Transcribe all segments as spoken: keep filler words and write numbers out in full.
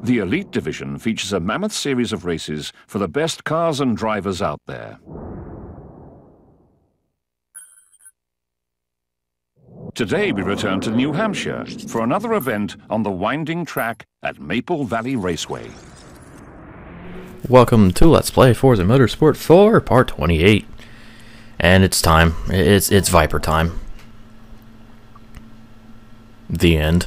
The Elite Division features a mammoth series of races for the best cars and drivers out there. Today we return to New Hampshire for another event on the winding track at Maple Valley Raceway. Welcome to Let's Play Forza Motorsport four, Part twenty-eight. And it's time. It's, it's Viper time. The end.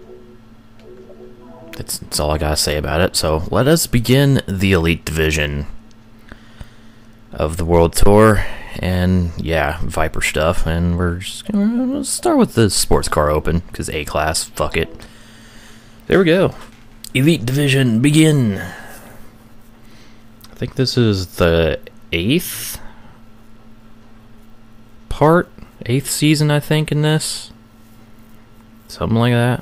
That's, that's all I gotta say about it. So let us begin the Elite Division of the World Tour. And yeah, Viper stuff. And we're just gonna start with the Sports Car Open, because A-Class, fuck it. There we go. Elite Division, begin. I think this is the eighth part, eighth season, I think, in this. Something like that.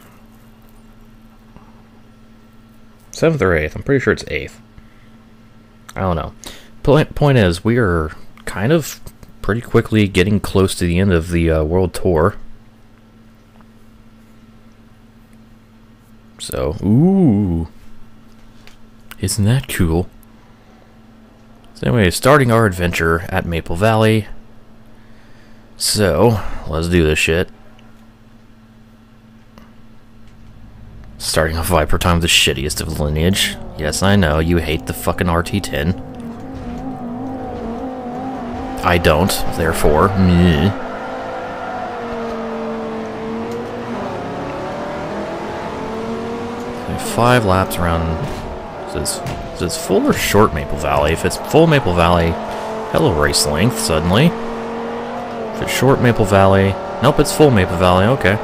Seventh or eighth. I'm pretty sure it's eighth. I don't know. Point, point is, we are kind of pretty quickly getting close to the end of the uh, World Tour. So, ooh. Isn't that cool? So anyway, starting our adventure at Maple Valley. So, let's do this shit. Starting off Viper time, the shittiest of lineage. Yes, I know, you hate the fucking R T ten. I don't, therefore, meh. Five laps around. Is this, is this full or short Maple Valley? If it's full Maple Valley, hello race length suddenly. If it's short Maple Valley, nope, it's full Maple Valley. Okay.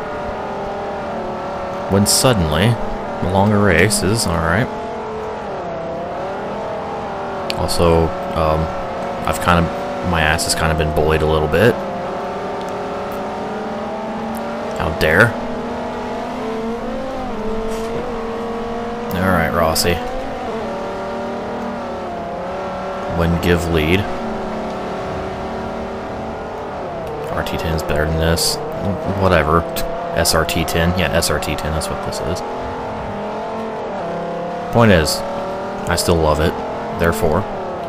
When suddenly, a longer race is alright. Also, um, I've kind of, my ass has kind of been bullied a little bit. How dare. Alright, Rossi. When give lead. R T ten is better than this. Whatever. S R T ten. Yeah, S R T ten, that's what this is. Point is, I still love it. Therefore.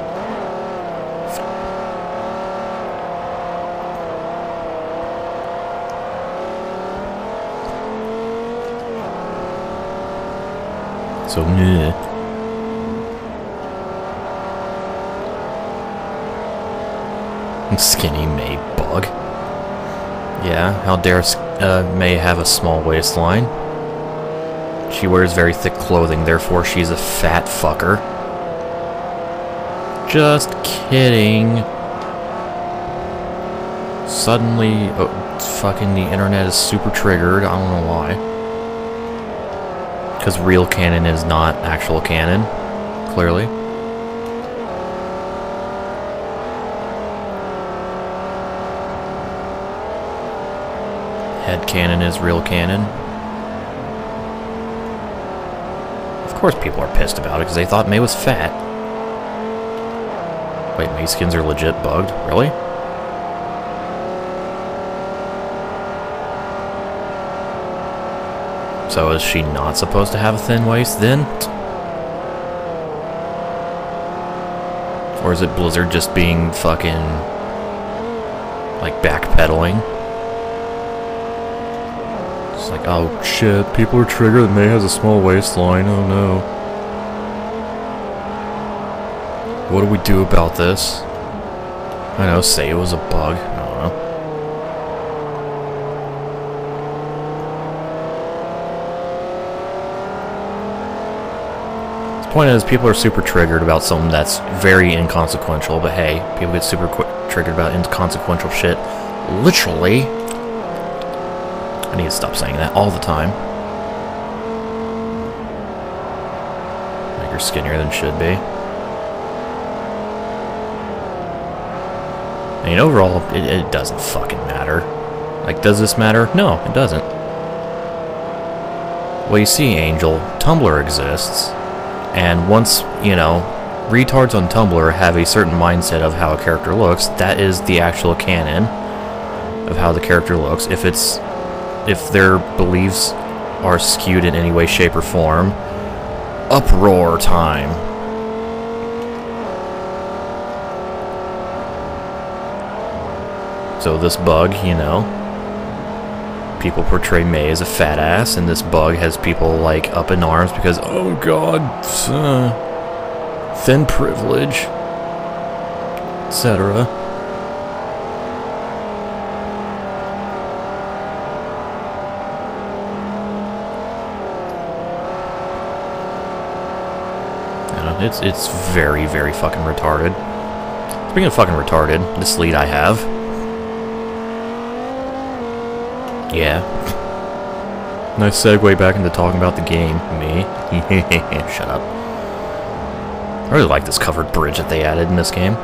So, meh. Skinny May bug. Yeah, how dare uh, May have a small waistline. She wears very thick clothing, therefore she's a fat fucker. Just kidding. Suddenly, oh, fucking the internet is super triggered. I don't know why. Because real canon is not actual canon, clearly. Head canon is real canon. Of course people are pissed about it because they thought May was fat. Wait, May skins are legit bugged? Really? So is she not supposed to have a thin waist then? Or is it Blizzard just being fucking like backpedaling? It's like, oh shit, people are triggered that May has a small waistline, oh no. What do we do about this? I know, say it was a bug, I don't know. The point is, people are super triggered about something that's very inconsequential, but hey, people get super qu triggered about inconsequential shit. Literally. I need to stop saying that all the time. Like you're skinnier than should be. I mean, overall, it, it doesn't fucking matter. Like, does this matter? No, it doesn't. Well, you see, Angel, Tumblr exists. And once, you know, retards on Tumblr have a certain mindset of how a character looks, that is the actual canon of how the character looks. If it's, if their beliefs are skewed in any way, shape, or form, uproar time. So this bug, you know, people portray May as a fat ass, and this bug has people like up in arms because, oh god, uh, thin privilege, et cetera. It's it's very, very fucking retarded. Speaking of fucking retarded, this lead I have. Yeah. Nice segue back into talking about the game. Me. Shut up. I really like this covered bridge that they added in this game.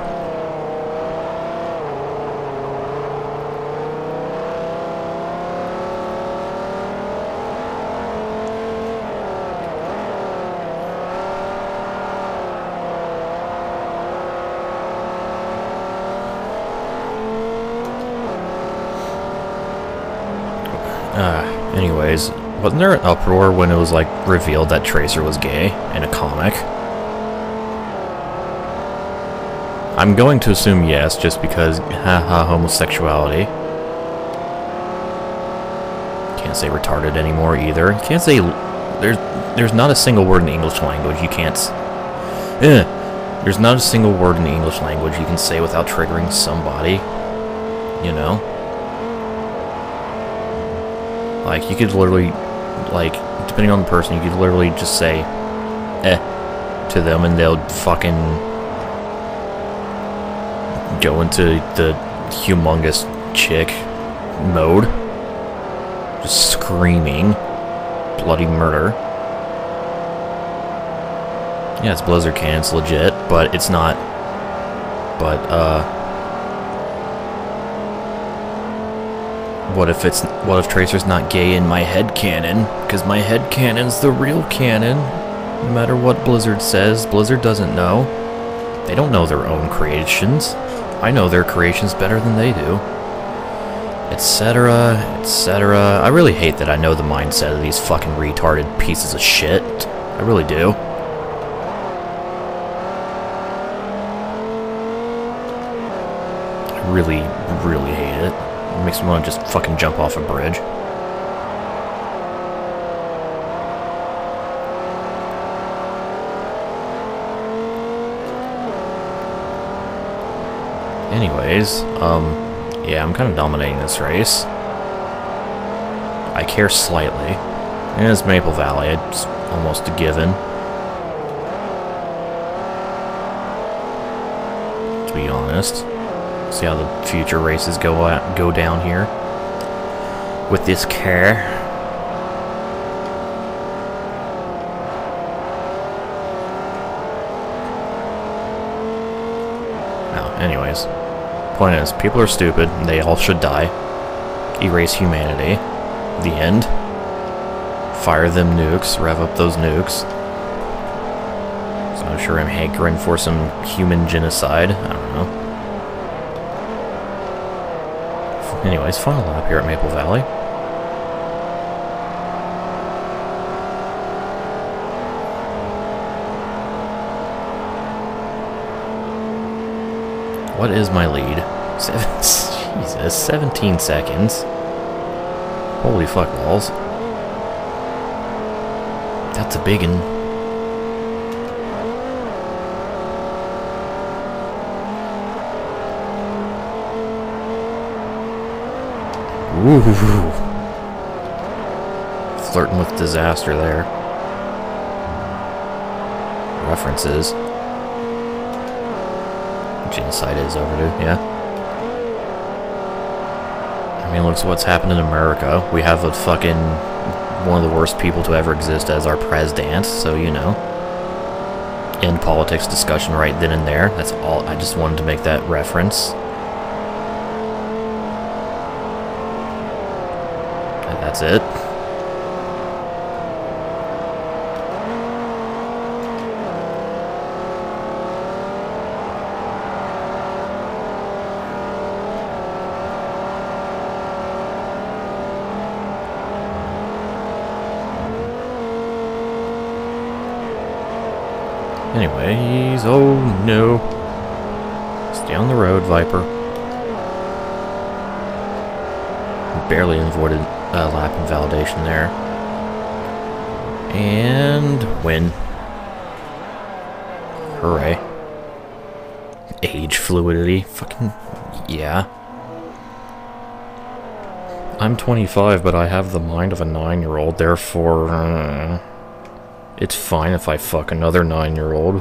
Uh, anyways, wasn't there an uproar when it was, like, revealed that Tracer was gay in a comic? I'm going to assume yes, just because, haha, homosexuality. Can't say retarded anymore, either. Can't say... There's, there's not a single word in the English language you can't... Eh, there's not a single word in the English language you can say without triggering somebody. You know? Like, you could literally, like, depending on the person, you could literally just say, eh, to them, and they'll fucking go into the humongous chick mode. Just screaming bloody murder. Yeah, it's Blizzard canon, it's legit, but it's not, but, uh... What if it's what if Tracer's not gay in my head canon? Because my head canon's the real canon. No matter what Blizzard says, Blizzard doesn't know. They don't know their own creations. I know their creations better than they do. Etc. Etc. I really hate that I know the mindset of these fucking retarded pieces of shit. I really do. I really, really hate it. It makes me want to just fucking jump off a bridge. Anyways, um, yeah, I'm kind of dominating this race. I care slightly. And it's Maple Valley, it's almost a given. To be honest. See how the future races go out, go down here with this car. No, anyways, point is, people are stupid. And they all should die. Erase humanity. The end. Fire them nukes. Rev up those nukes. So I'm sure I'm hankering for some human genocide. I don't know. Anyways, final lap here at Maple Valley. What is my lead? Seven, Jesus, seventeen seconds. Holy fuck balls. That's a big one. Ooh. Flirting with disaster there. References. Genocide is overdue, yeah. I mean, looks what's happened in America. We have a fucking one of the worst people to ever exist as our president, so you know. End politics discussion right then and there. That's all. I just wanted to make that reference. That's it. Anyways, oh no. Stay on the road, Viper. Barely avoided a lap invalidation there. And win. Hooray. Age fluidity. Fucking yeah. I'm twenty-five, but I have the mind of a nine-year-old, therefore... Uh, it's fine if I fuck another nine-year-old.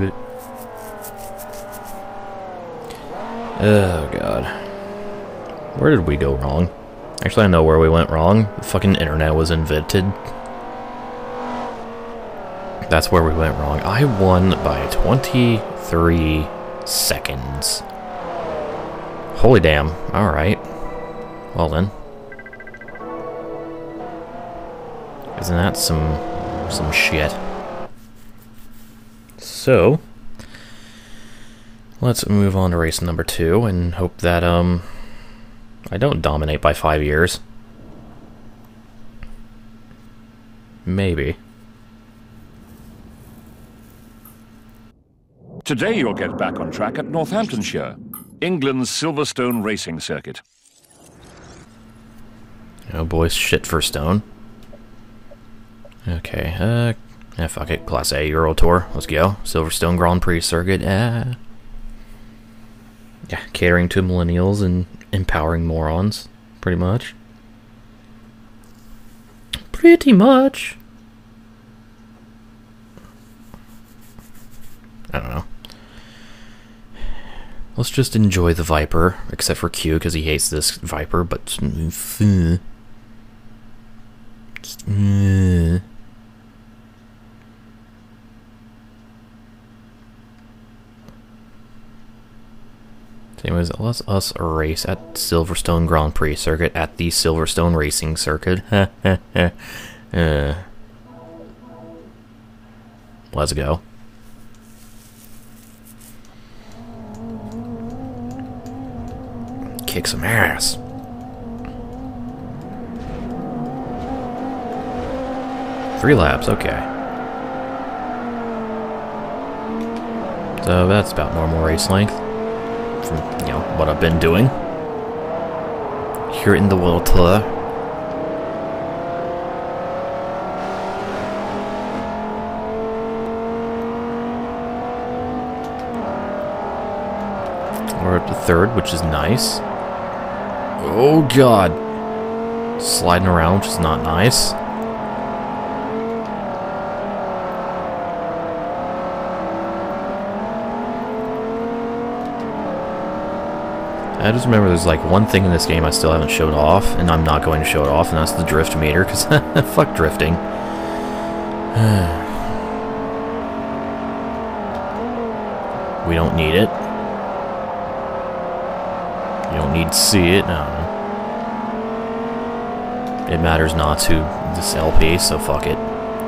Oh, God. Where did we go wrong? Actually, I know where we went wrong. The fucking internet was invented. That's where we went wrong. I won by twenty-three seconds. Holy damn. Alright. Well then. Isn't that some some shit? So let's move on to race number two and hope that um I don't dominate by five years. Maybe. Today you'll get back on track at Northamptonshire, England's Silverstone racing circuit. Oh boy, shit for stone. Okay, uh, yeah, fuck it, Class A Euro Tour, let's go. Silverstone Grand Prix circuit, uh, yeah, catering to millennials and empowering morons, pretty much. Pretty much. I don't know. Let's just enjoy the Viper, except for Q, because he hates this Viper, but... Uh, Anyways, let's us race at Silverstone Grand Prix circuit at the Silverstone Racing Circuit. uh, let's go. Kick some ass. Three laps, okay. So that's about normal race length. From, you know, what I've been doing here in the World Tour. We're up to third, which is nice. Oh god. Sliding around, which is not nice. I just remember there's like one thing in this game I still haven't showed off, and I'm not going to show it off, and that's the drift meter, because fuck drifting. We don't need it. You don't need to see it, no. It matters not to this L P, so fuck it.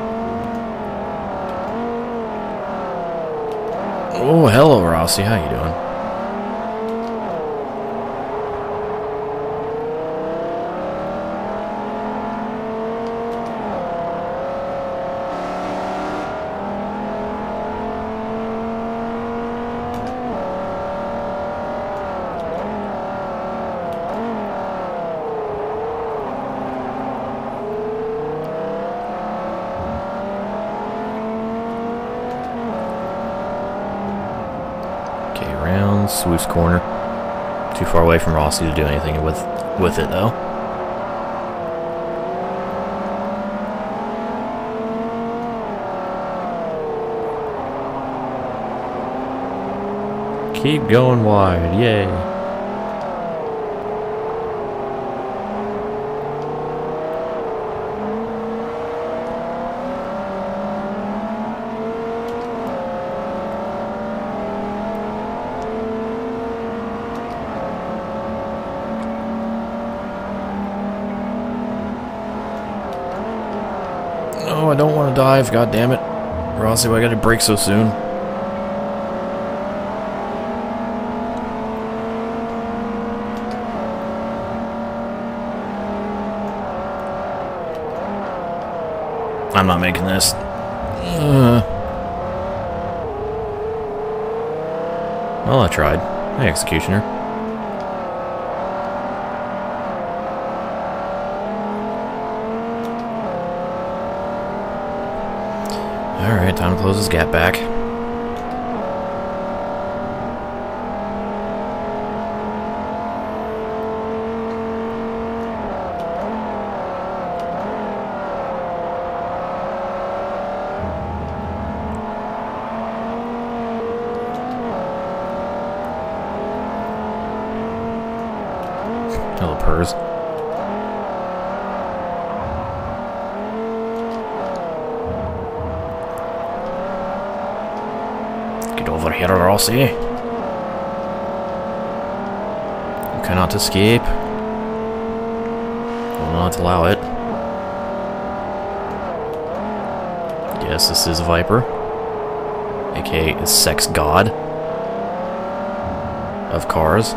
Oh, hello Rossi, how you doing? Swoosh corner. Too far away from Rossi to do anything with with it though. Keep going wide, yay. Oh, I don't want to dive, god damn it. Rossi, why I gotta brake so soon? I'm not making this. Uh. Well, I tried. Hey, Executioner. Alright, time to close this gap back. Hello, Purrs. Get over here, Rossi. You cannot escape. Will not allow it. Yes, this is Viper, aka Sex God of cars.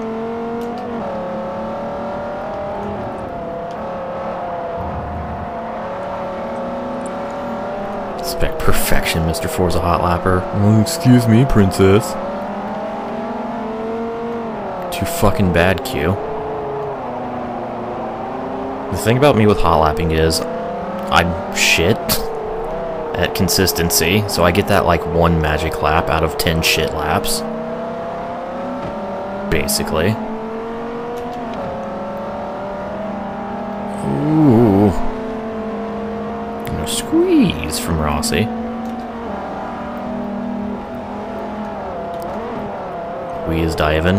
Expect perfection, Mister Forza Hot Lapper. Oh, excuse me, princess. Too fucking bad, Q. The thing about me with hot lapping is I'm shit at consistency, so I get that like one magic lap out of ten shit laps. Basically. Ooh. No squeeze from Rossi. Squeeze diving.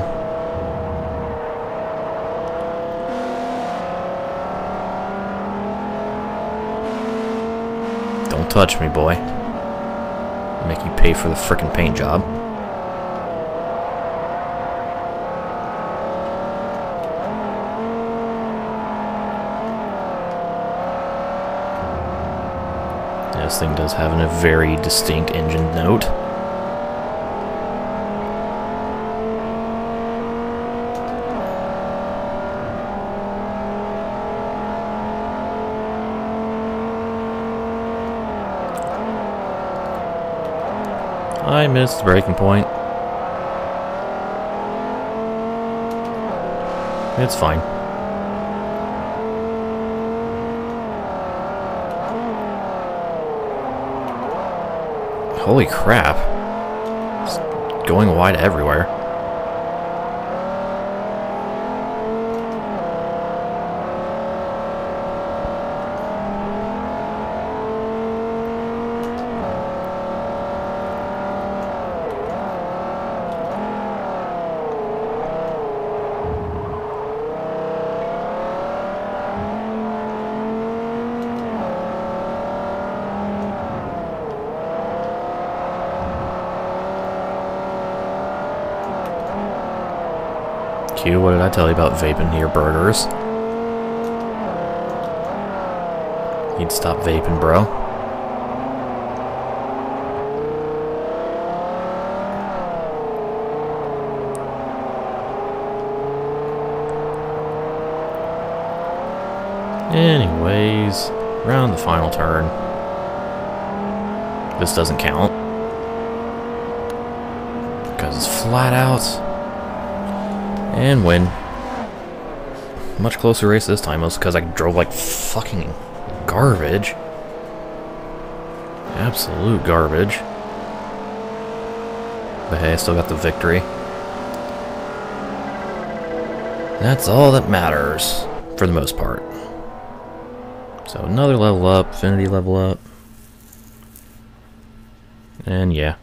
Don't touch me, boy. I'll make you pay for the frickin' paint job. This thing does have a very distinct engine note. I missed the breaking point. It's fine. Holy crap. It's going wide everywhere. Q, what did I tell you about vaping your burgers? You'd stop vaping, bro. Anyways, around the final turn. This doesn't count. Because it's flat out. And win. Much closer race this time, mostly because I drove like fucking garbage. Absolute garbage. But hey, I still got the victory. That's all that matters, for the most part. So another level up, Affinity level up. And yeah.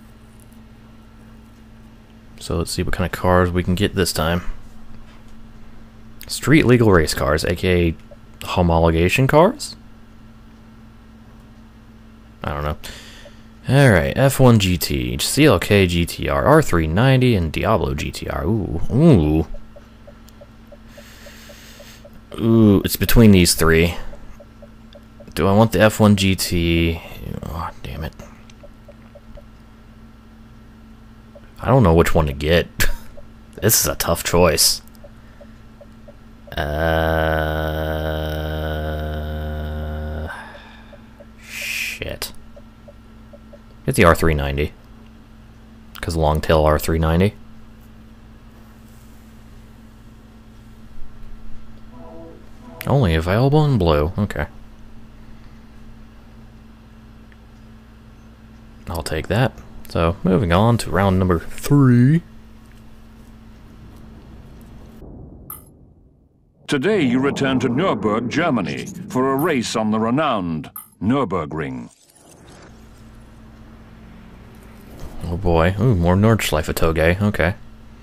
So let's see what kind of cars we can get this time. Street legal race cars, aka homologation cars? I don't know. Alright, F one G T, C L K G T R, R three ninety, and Diablo G T R. Ooh, ooh. Ooh, it's between these three. Do I want the F one G T? Oh, damn it. I don't know which one to get. This is a tough choice. Uh, shit. Get the R three ninety. Because because Longtail R three ninety. Only available in blue. Okay. I'll take that. So, moving on to round number three. Today you return to Nuremberg, Germany, for a race on the renowned Nürburgring. Oh boy. Ooh, more Nordschleife Toge. Okay.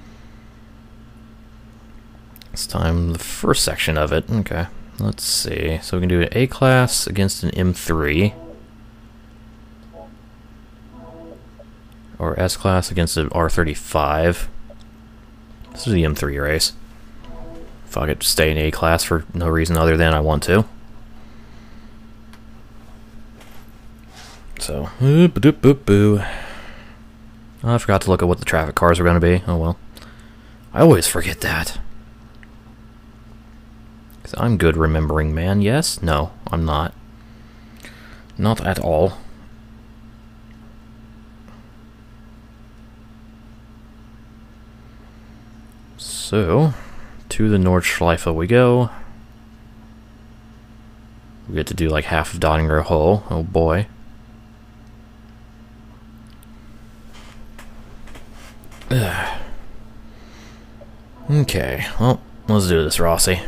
This time, the first section of it. Okay. Let's see. So we can do an A-Class against an M three. Or S-Class against an R thirty-five. This is the M three race. If I could stay in A-Class for no reason other than I want to. So, boop, boop, boop, boop. Oh, I forgot to look at what the traffic cars are going to be. Oh well. I always forget that. Because I'm good remembering, man. Yes? No, I'm not. Not at all. So, to the Nordschleife we go. We get to do like half of Dottinger Hull. Oh boy. Ugh. Okay, well, let's do this, Rossi.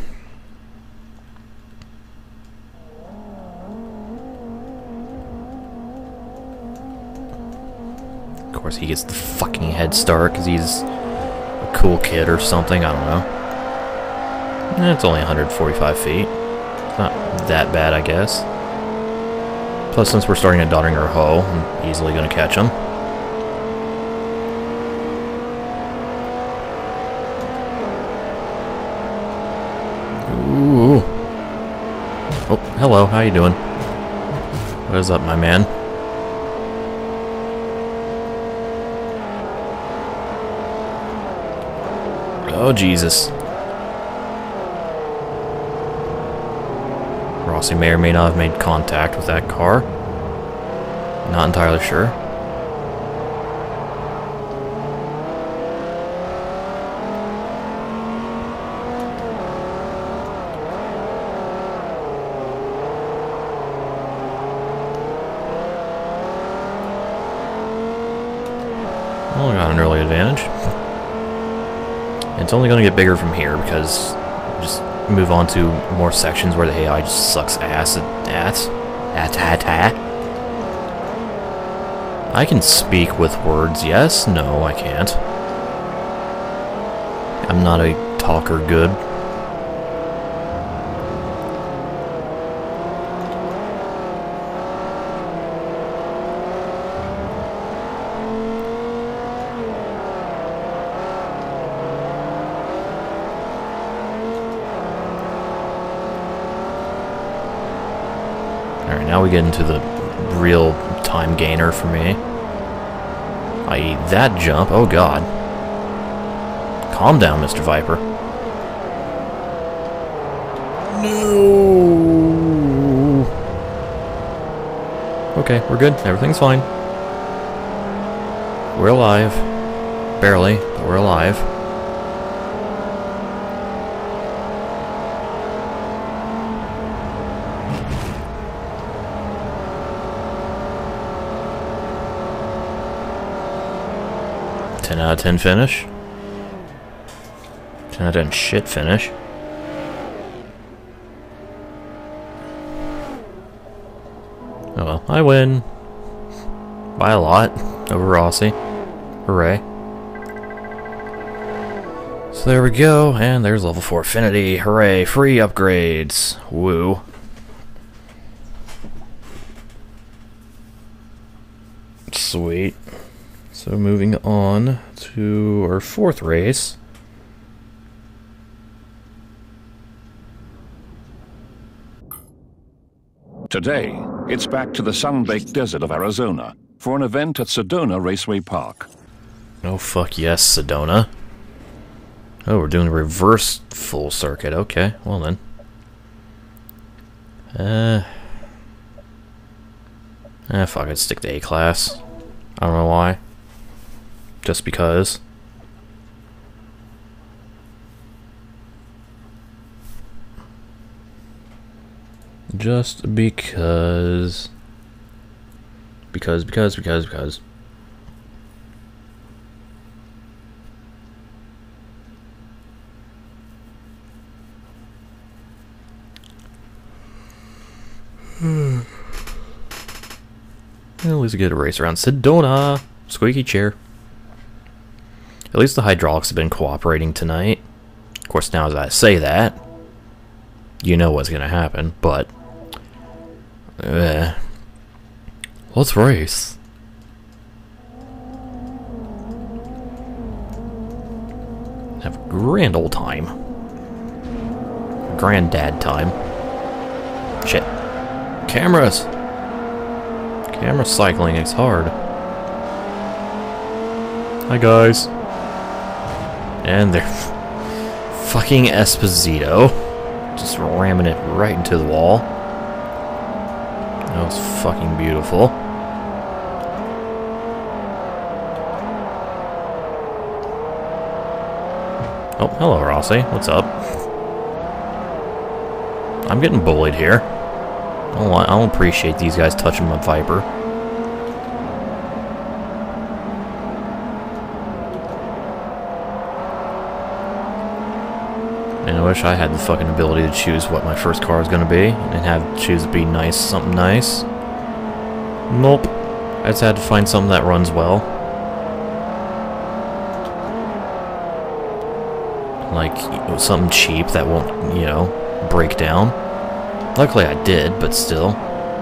Of course, he gets the fucking head start because he's a cool kid or something. I don't know. Eh, it's only one hundred forty-five feet. It's not that bad, I guess. Plus, since we're starting at Dottinger Hull, I'm easily going to catch him. Ooh. Oh, hello. How you doing? What is up, my man? Oh, Jesus. Rossi may or may not have made contact with that car. Not entirely sure. Well, I got an early advantage. It's only going to get bigger from here because just move on to more sections where the A I just sucks ass at at at at at. I can speak with words, yes? No, I can't. I'm not a talker good. Alright, now we get into the real time gainer for me. that is that jump. Oh god. Calm down, Mister Viper. No. Okay, we're good. Everything's fine. We're alive. Barely, but we're alive. ten out of ten finish. ten out of ten shit finish. Oh well, I win. By a lot over Rossi. Hooray. So there we go, and there's level four Affinity. Hooray, free upgrades. Woo. Sweet. So moving on to our fourth race. Today, it's back to the sun-baked desert of Arizona for an event at Sedona Raceway Park. Oh fuck yes, Sedona. Oh, we're doing a reverse full circuit. Okay, well then. Uh. Eh, fuck it, stick to A-Class. I don't know why. Just because. Just because. Because, because, because, because. Hmm. At least we get a race around Sedona. Squeaky chair. At least the hydraulics have been cooperating tonight. Of course, now as I say that, you know what's going to happen, but... Uh, let's race. Have a grand old time. Granddad time. Shit. Cameras! Camera cycling is hard. Hi guys. And they're fucking Esposito. Just ramming it right into the wall. That was fucking beautiful. Oh, hello Rossi. What's up? I'm getting bullied here. I don't, I don't appreciate these guys touching my Viper. And I wish I had the fucking ability to choose what my first car is going to be, and have choose to be nice, something nice. Nope. I just had to find something that runs well. Like, something cheap that won't, you know, break down. Luckily I did, but still.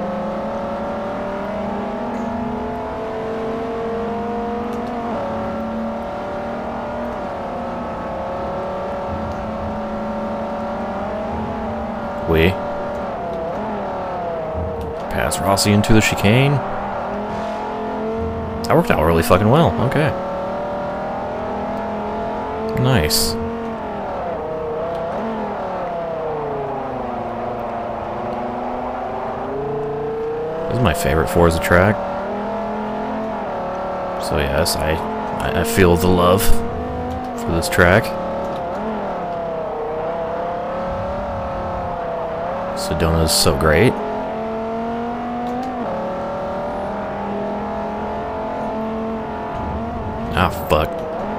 We pass Rossi into the chicane. That worked out really fucking well. Okay. Nice. This is my favorite Forza track. So yes, I, I, I feel the love for this track. Sedona is so great. Ah, fuck.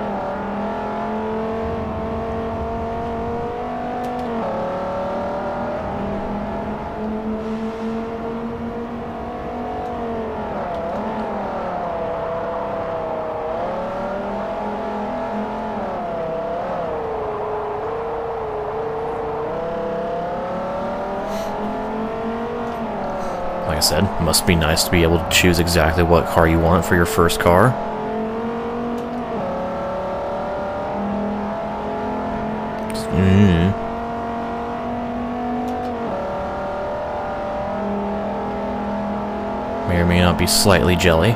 Like I said, must be nice to be able to choose exactly what car you want for your first car. Mm. May or may not be slightly jelly.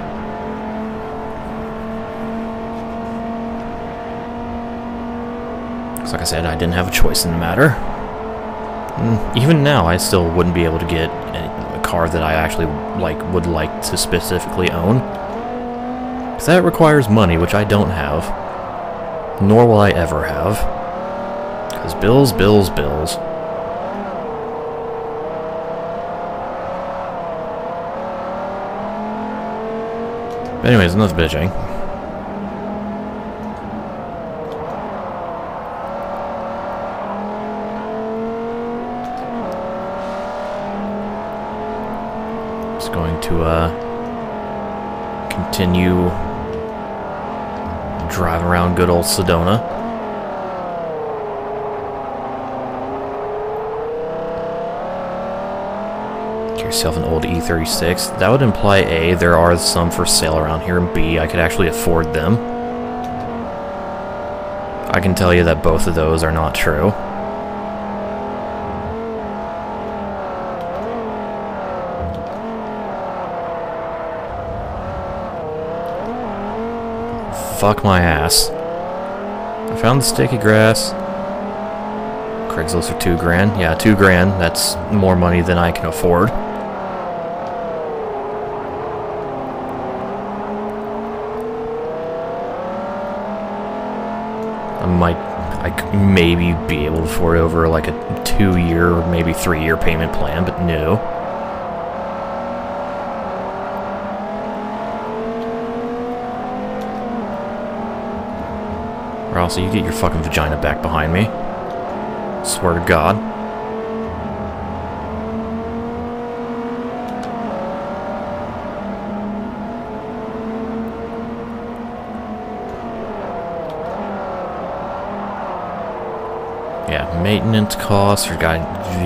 Because like I said, I didn't have a choice in the matter. Mm, even now, I still wouldn't be able to get a, a car that I actually like would like to specifically own. Because that requires money, which I don't have. Nor will I ever have. Because bills, bills, bills. But anyways, enough bitching. Just going to uh, continue driving around good old Sedona. Yourself an old E thirty-six. That would imply A, there are some for sale around here, and B, I could actually afford them. I can tell you that both of those are not true. Fuck my ass. I found the sticky grass. Craigslist for two grand. Yeah, two grand. That's more money than I can afford. might I could maybe be able to afford over like a two-year or maybe three-year payment plan, but no. Or else you get your fucking vagina back behind me. Swear to God. Yeah, maintenance costs for guy.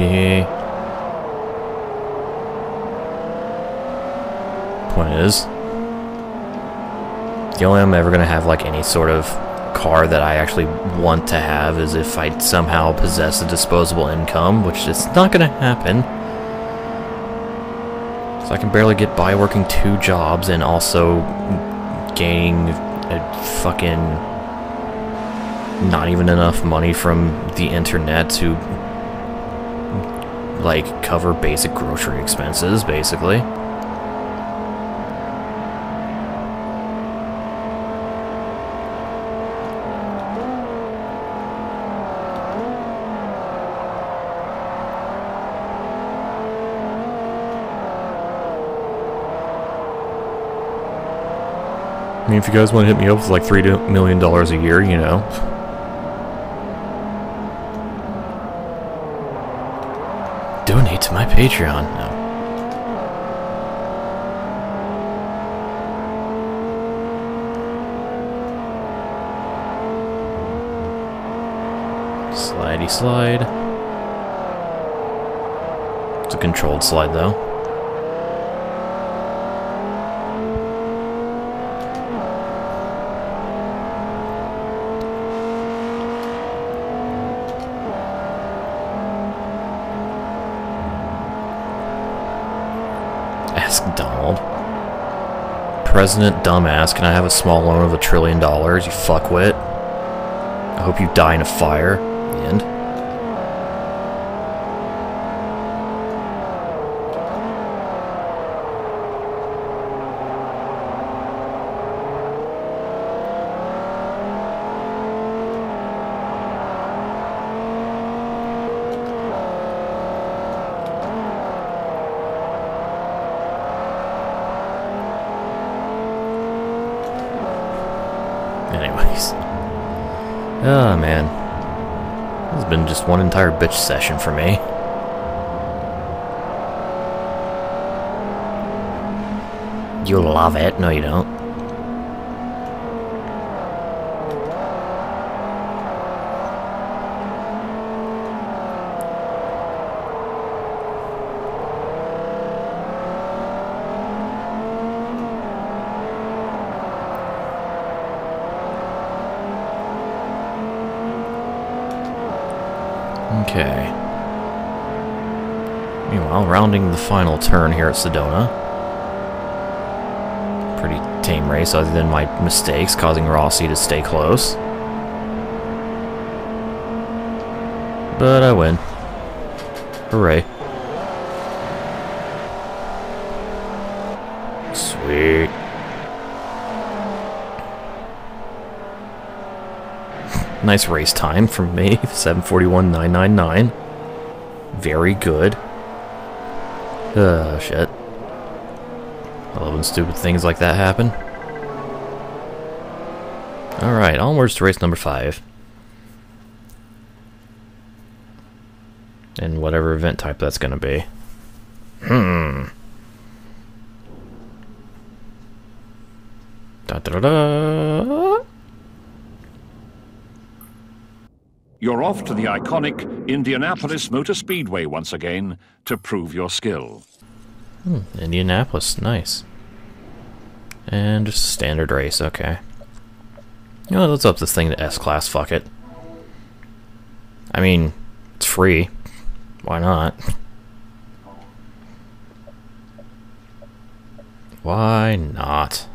Point is, the only way I'm ever gonna have like any sort of car that I actually want to have is if I somehow possess a disposable income, which is not gonna happen. So I can barely get by working two jobs and also gaining a fucking not even enough money from the internet to like cover basic grocery expenses, basically. I mean, if you guys want to hit me up with like three million dollars a year, you know. Donate to my Patreon. No. Slidey slide. It's a controlled slide though. Ask Donald. President dumbass, can I have a small loan of a trillion dollars, you fuckwit? I hope you die in a fire. The end. Anyways. Oh, man. This has been just one entire bitch session for me. You love it. No, you don't. Okay. Meanwhile, rounding the final turn here at Sedona. Pretty tame race other than my mistakes causing Rossi to stay close. But I win. Hooray. Sweet. Nice race time from me, seven forty-one nine ninety-nine. Very good. Oh, shit. I love when stupid things like that happen. Alright, onwards to race number five. And whatever event type that's gonna be. Hmm. Da da da da. You're off to the iconic Indianapolis Motor Speedway once again to prove your skill. Hmm, Indianapolis, nice. And just a standard race, okay. You know, let's up this thing to S-Class, fuck it. I mean, it's free. Why not? Why not?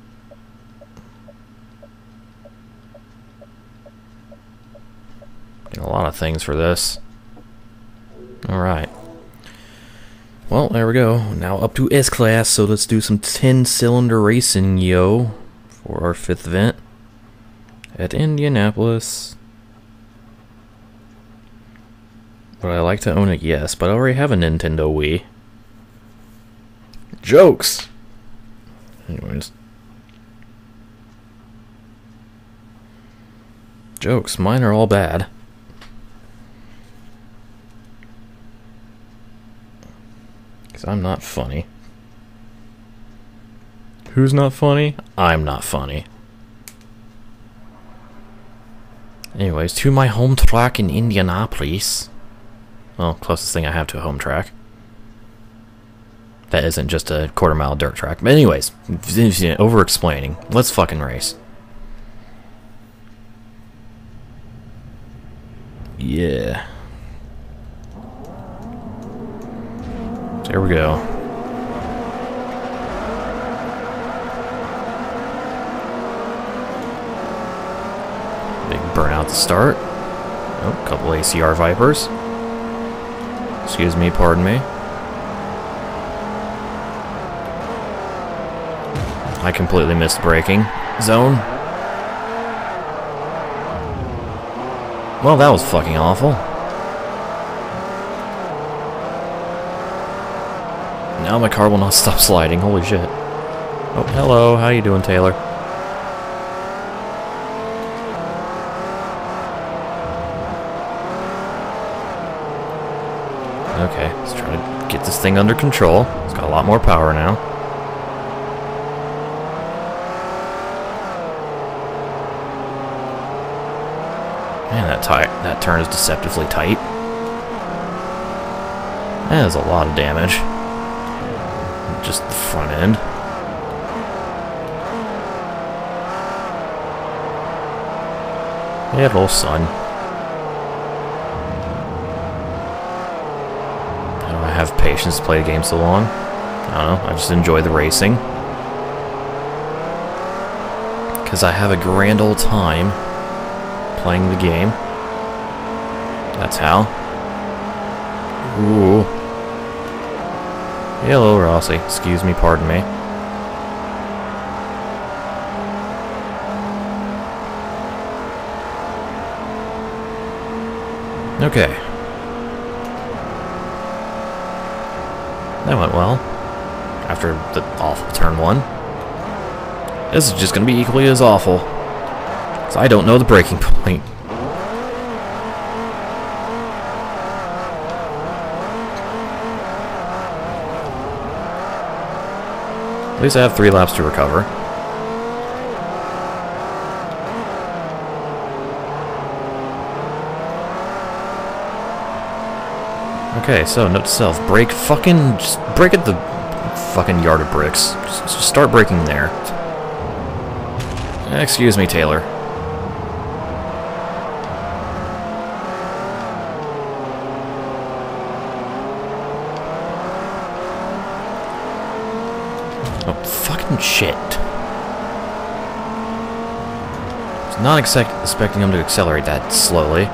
Getting a lot of things for this. Alright. Well, there we go. Now up to S-Class, so let's do some ten-cylinder racing, yo, for our fifth event at Indianapolis. Would I like to own it? Yes, but I already have a Nintendo Wii. Jokes! Anyways. Jokes. Mine are all bad. Because I'm not funny. Who's not funny? I'm not funny. Anyways, to my home track in Indianapolis. Well, closest thing I have to a home track. That isn't just a quarter mile dirt track. But anyways, over explaining. Let's fucking race. Yeah. There we go. Big burnout to start. Oh, a couple A C R Vipers. Excuse me, pardon me. I completely missed braking zone. Well, that was fucking awful. Now my car will not stop sliding. Holy shit. Oh, hello. How you doing, Taylor? Okay, let's try to get this thing under control. It's got a lot more power now. Man, that tight, that turn is deceptively tight. That is a lot of damage. Just the front end. Yeah, little son. I don't have patience to play the game so long. I don't know, I just enjoy the racing. Because I have a grand old time playing the game. That's how. Ooh. Hello, Rossi. Excuse me, pardon me. Okay. That went well. After the awful turn one. This is just going to be equally as awful. Because I don't know the braking point. At least I have three laps to recover. Okay, so note to self, brake fucking, just brake at the fucking yard of bricks. Just, just start braking there. Excuse me, Taylor. Oh, fucking shit. I was not expect expecting him to accelerate that slowly.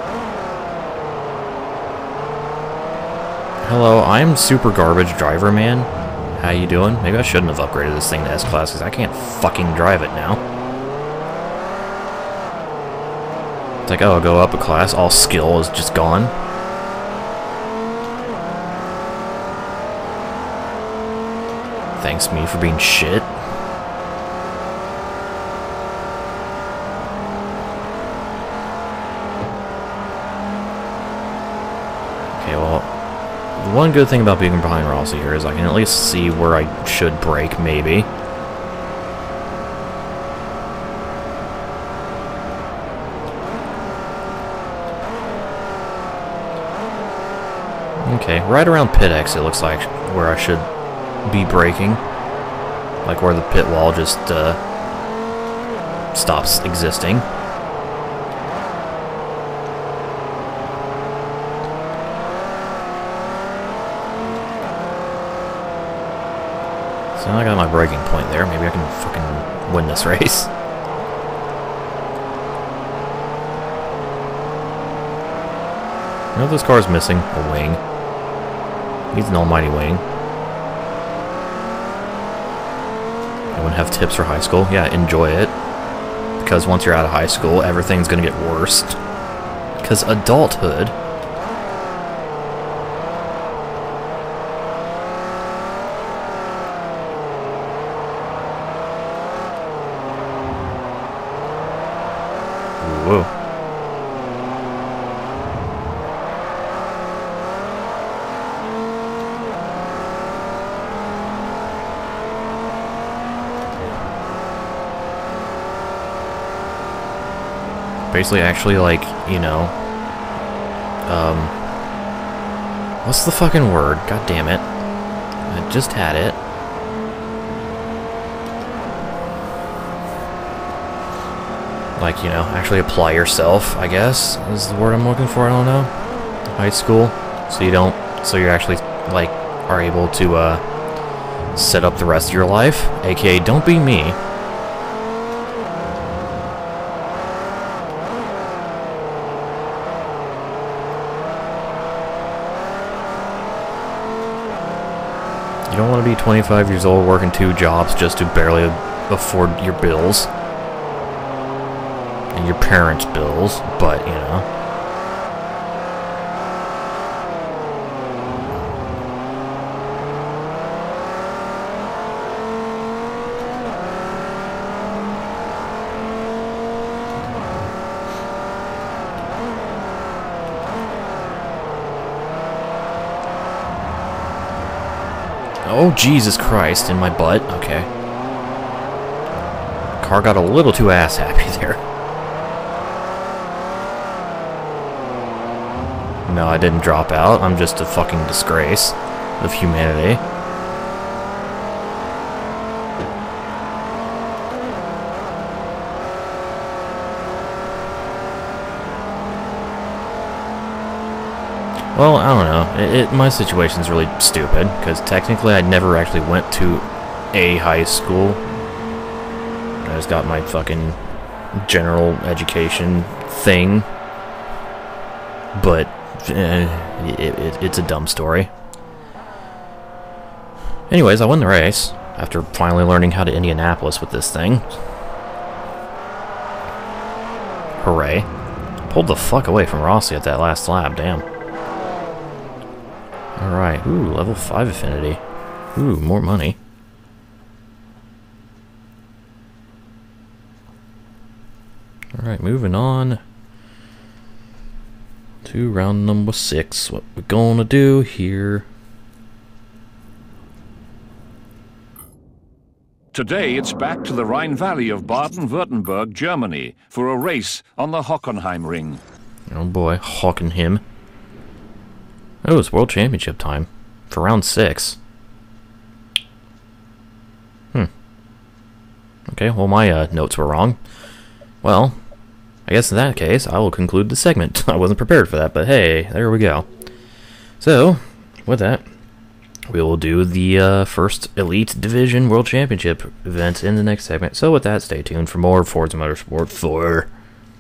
Hello, I'm Super Garbage Driver Man. How you doing? Maybe I shouldn't have upgraded this thing to S-Class because I can't fucking drive it now. It's like, oh, go up a class, all skill is just gone. Thanks me for being shit. Okay, well, one good thing about being behind Rossi here is I can at least see where I should brake, maybe. Okay, right around pit exit looks like where I should be braking. Like where the pit wall just uh, stops existing. So now I got my braking point there. Maybe I can fucking win this race. You know what this car is missing? A wing. Needs an almighty wing. I wouldn't have tips for high school. Yeah, enjoy it. Because once you're out of high school, everything's gonna get worse. Because adulthood Basically, actually, like, you know, um, what's the fucking word? God damn it. I just had it. Like, you know, actually apply yourself, I guess, is the word I'm looking for, I don't know. High school. So you don't, so you're actually, like, are able to, uh, set up the rest of your life. A K A, don't be me. You don't want to be twenty-five years old working two jobs just to barely afford your bills. And your parents' bills, but, you know. Oh, Jesus Christ, in my butt. Okay. Car got a little too ass happy there. No, I didn't drop out. I'm just a fucking disgrace of humanity. Well, I don't know. It, it, my situation's really stupid, because technically I never actually went to a high school. I just got my fucking general education thing. But uh, it, it, it's a dumb story. Anyways, I won the race, after finally learning how to Indianapolis with this thing. Hooray. Pulled the fuck away from Rossi at that last lap, damn. Alright, ooh, level five affinity. Ooh, more money. Alright, moving on to round number six. What we're gonna do here. Today it's back to the Rhine Valley of Baden-Württemberg, Germany, for a race on the Hockenheim Ring. Oh boy, Hockenheim. Oh, it's World Championship time for round six. Hmm. Okay, well, my uh, notes were wrong. Well, I guess in that case, I will conclude the segment. I wasn't prepared for that, but hey, there we go. So, with that, we will do the uh, first Elite Division World Championship event in the next segment. So with that, stay tuned for more Forza Motorsport four.